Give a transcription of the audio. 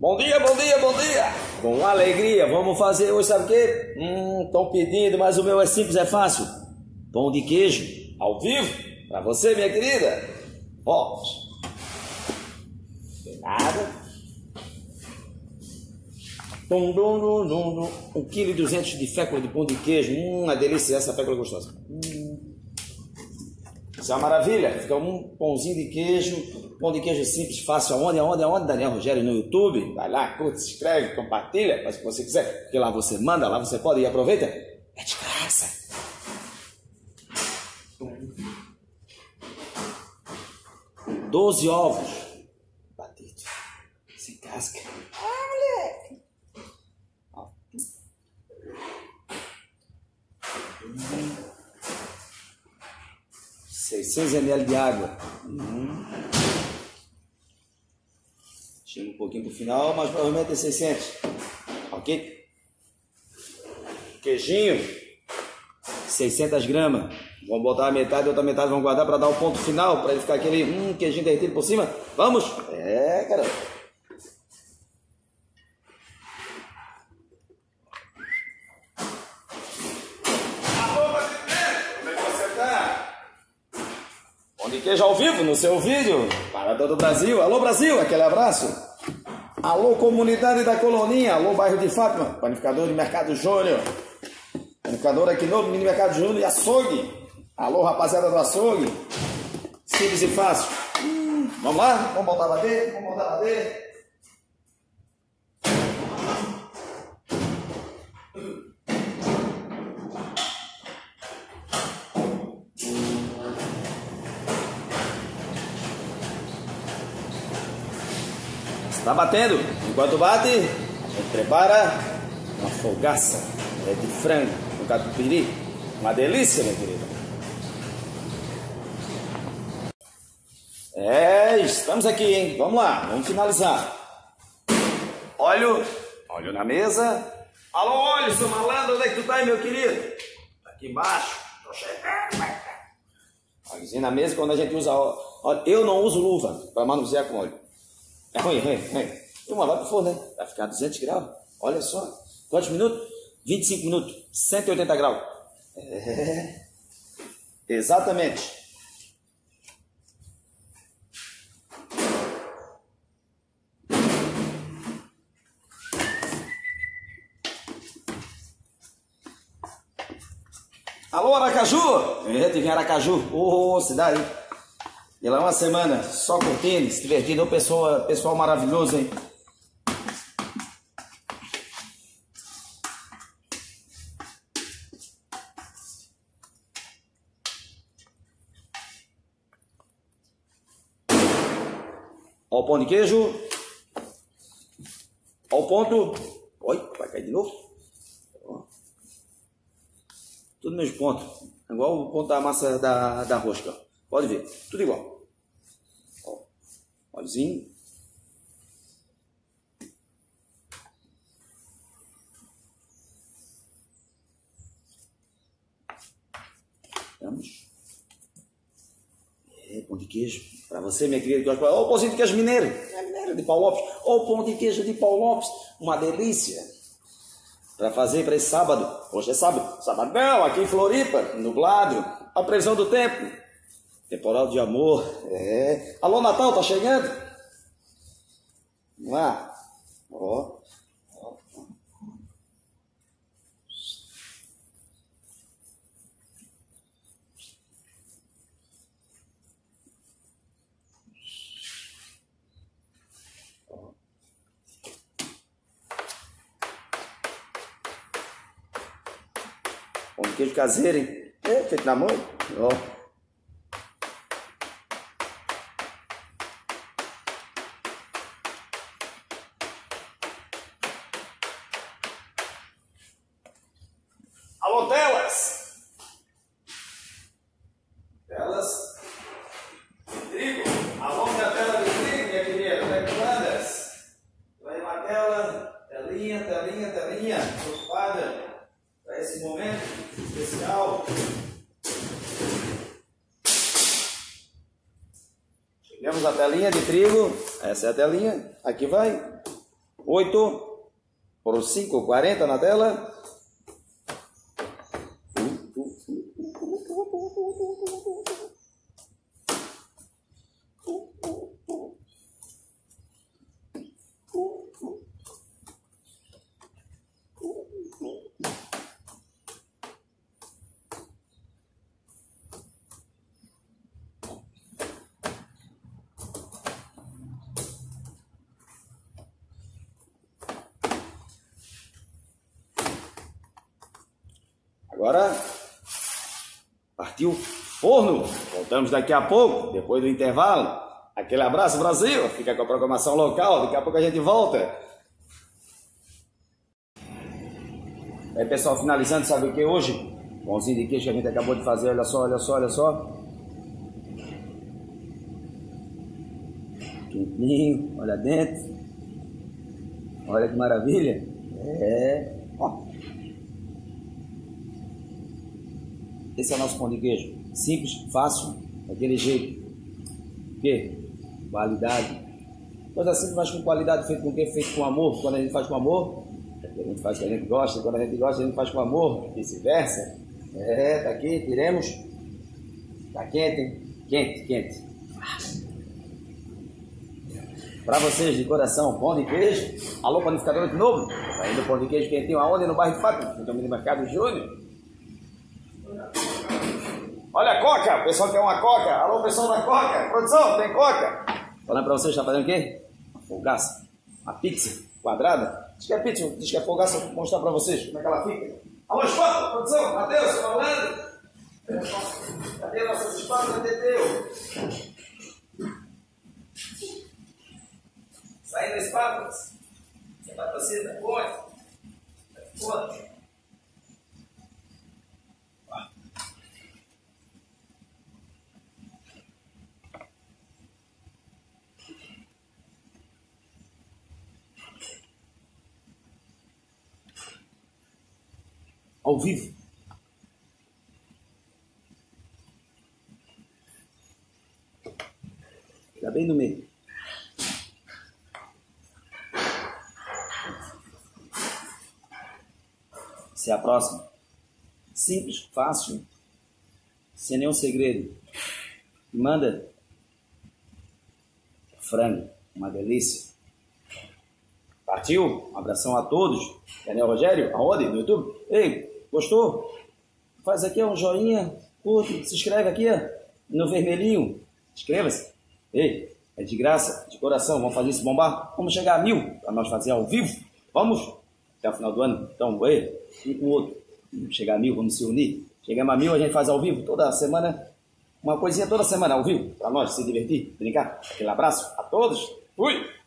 Bom dia, bom dia, bom dia! Com alegria, vamos fazer hoje, sabe o quê? Estão pedindo, mas o meu é simples, é fácil. Pão de queijo, ao vivo, pra você, minha querida. Ó, tem nada. 1,2 kg de fécula de pão de queijo. Uma delícia essa fécula gostosa. Isso é uma maravilha. Fica um pãozinho de queijo, pão de queijo simples, fácil. Aonde? Daniel Rogério no YouTube. Vai lá, curte, se inscreve, compartilha, faz o que você quiser. Porque lá você manda, lá você pode e aproveita. É de graça. Doze ovos batidos, sem casca. Moleque! 600 ml de água. Chega um pouquinho pro final, mas provavelmente é 600. Ok? Queijinho, 600 gramas. Vamos botar a metade, a outra metade vamos guardar para dar o ponto final, para ele ficar aquele queijinho derretido por cima. Vamos? É, caramba. Alô, brasileiro, como é que você tá? Pão de queijo ao vivo no seu vídeo, para todo o Brasil. Alô, Brasil, aquele abraço. Alô, comunidade da Coloninha. Alô, bairro de Fátima. Panificador de Mercado Júnior. Panificador aqui novo, mini Mercado Júnior e açougue. Alô, rapaziada do açougue. Simples e fácil. Vamos lá? Vamos botar a bater? Vamos botar a bater? Está batendo. Enquanto bate, a gente prepara uma folgaça de frango com catupiry. Uma delícia, minha querida. Estamos aqui, hein? Vamos lá, vamos finalizar. Óleo na mesa. Alô, óleo, seu malandro, onde é que tu tá aí, meu querido? Aqui embaixo. Tô chegando. Óleozinho na mesa, quando a gente usa óleo. Eu não uso luva para manusear com óleo. É ruim. Uma vai pro forno, né? Vai ficar 200 graus. Olha só. Quantos minutos? 25 minutos. 180 graus. Exatamente. Alô, Aracaju! Vem Aracaju. Cidade. E lá uma semana, só curtindo, se divertindo. Pessoal maravilhoso, hein? Ó o pão de queijo. Ó o ponto. Oi, vai cair de novo. Ó. Tudo mesmo ponto. Igual o ponto da massa da rosca. Pode ver. Tudo igual. Ó. Óleozinho. Vamos. Pão de queijo. Para você, minha querida, que gosta. Ó, o pãozinho de queijo mineiro. É mineiro de Paulo Lopes. Ó, o pão de queijo de Paulo Lopes. Uma delícia. Para fazer para esse sábado. Hoje é sábado. Sabadão, aqui em Floripa. Nublado. A previsão do tempo. Temporal de amor. Alô, Natal, tá chegando? Vamos lá. Ó. Pão de queijo caseiro, hein? Feito na mão. Ó. Alô, telas! Telas de trigo. Alô, minha tela de trigo, minha querida. Onde é que andas? Vai uma tela, telinha, preocupada para esse momento especial. Pegamos a telinha de trigo. Essa é a telinha. Aqui vai. 8 por 5,40 na tela. Agora partiu forno. Voltamos daqui a pouco, depois do intervalo. Aquele abraço, Brasil. Fica com a programação local. Daqui a pouco a gente volta. Aí, pessoal, finalizando, sabe o que hoje? Pãozinho de queijo que a gente acabou de fazer. Olha só, olha só, olha só. Quentinho, olha dentro. Olha que maravilha. Ó. Esse é o nosso pão de queijo. Simples, fácil, daquele jeito. O quê? Qualidade. Coisa simples, mas com qualidade, feito com o quê? Feito com amor. Quando a gente faz com amor, a gente faz o que a gente gosta. Quando a gente gosta, a gente faz com amor. Vice-versa. Tá aqui, tiremos. Tá quente, hein? Quente, quente. Para vocês de coração, pão de queijo. Alô, panificadora de novo. Tá indo pão de queijo quentinho aonde? No bairro de Fátima, no caminho do Mercado Júnior. Olha a coca, o pessoal quer uma coca. Alô, pessoal da coca. Produção, tem coca? Falando para vocês, está fazendo o quê? Uma folgaça. Uma pizza quadrada. Diz que é pizza, diz que é folgaça. Vou mostrar para vocês como é que ela fica. Alô, espada, produção, Matheus, falando. Cadê nossas espadas, Teteu? Saindo das espadas. Você vai torcer da coisa. Foda. Ao vivo. Fica bem no meio. Se aproxima. Simples, fácil, sem nenhum segredo. E manda frango, uma delícia. Partiu? Um abração a todos. Daniel Rogério, aonde? No YouTube? Ei, gostou? Faz aqui um joinha, curte, se inscreve aqui no vermelhinho. Inscreva-se. Ei, é de graça, de coração. Vamos fazer isso bombar? Vamos chegar a 1000 para nós fazer ao vivo. Vamos? Até o final do ano. Então, ei, um com o outro. Vamos chegar a 1000, vamos se unir. Chegamos a 1000, a gente faz ao vivo toda semana. Uma coisinha toda semana ao vivo, para nós se divertir, brincar. Aquele abraço a todos. Fui!